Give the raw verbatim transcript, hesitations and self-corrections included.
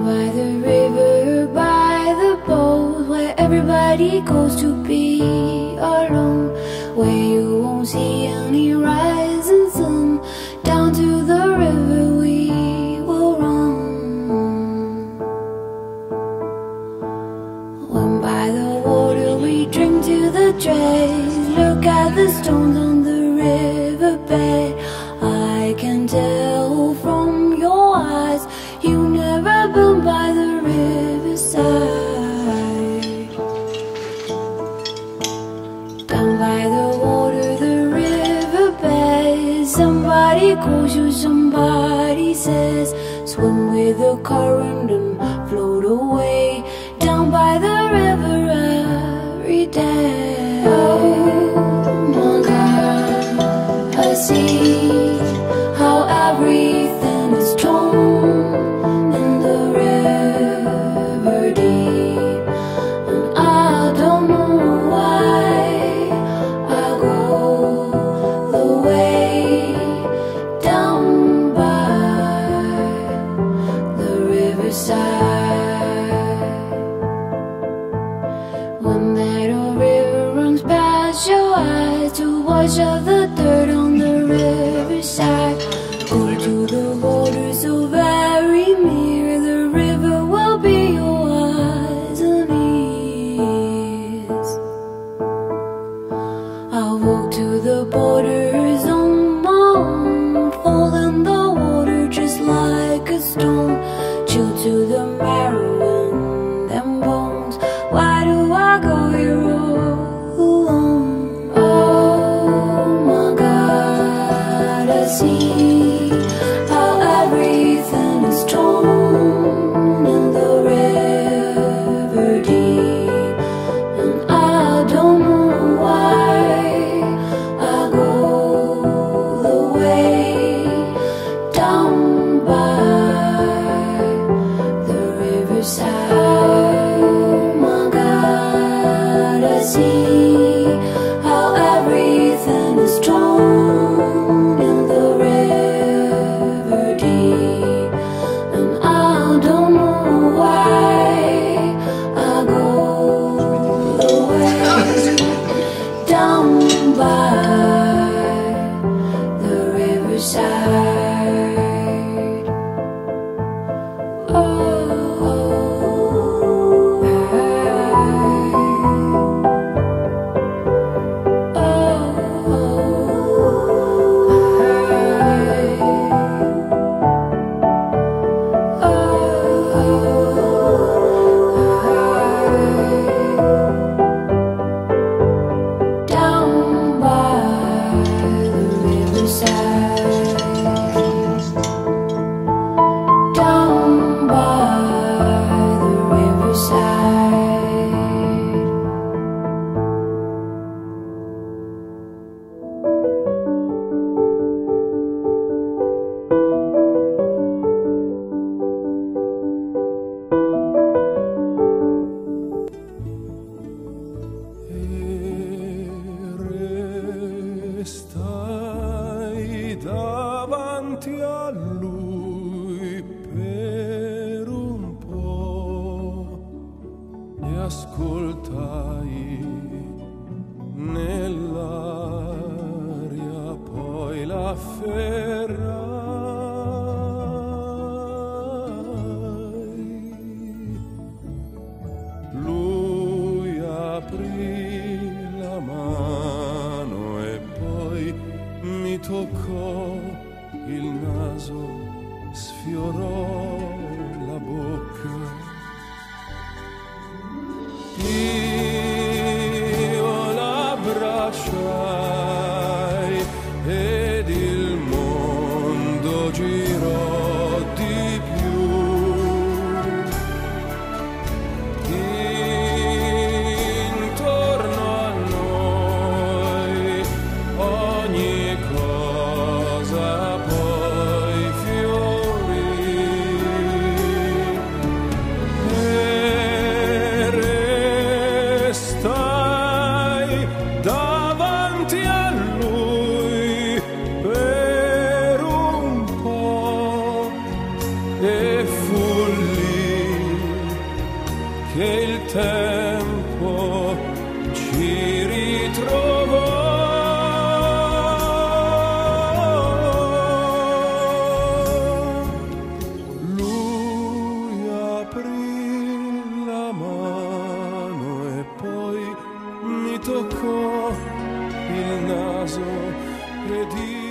by the river, by the boat, where everybody goes to be alone, where you won't see any rising sun. Down to the river we will run. When by the water we drink to the dregs, look at the stones on the riverbed. I can tell from your eyes you never been by the riverside. Down by the water, the riverbed, somebody calls you, somebody says, swim with the current and float away. Down by the river every day. Oh my God, I see how everything is torn in the river deep, and I don't know why I go the way down by the riverside. When that old river runs past your eyes to wash off the dirt on the riverside, go to the water so very near, the river will be your eyes and ears. I'll walk to the borders on my own, fall in the water just like a stone, chill to the marrow and them bones. Why do I go here all alone? Oh my God, I see how everything is torn in the river deep, and I don't know why I go the way down by the riverside. Oh my God, I see how everything is torn in the river deep, and I don't know why I go the way down by the riverside. Oh, down by the riverside, down by the riverside. Restai davanti a lui per un po' e ascoltai nell'aria, poi l'afferrai. Lui aprì la mano e poi mi toccò il naso, sfiorò la bocca. Io l'abbracciai ed il mondo tempo ci ritrovò. Lui aprì la mano e poi mi toccò il naso ed io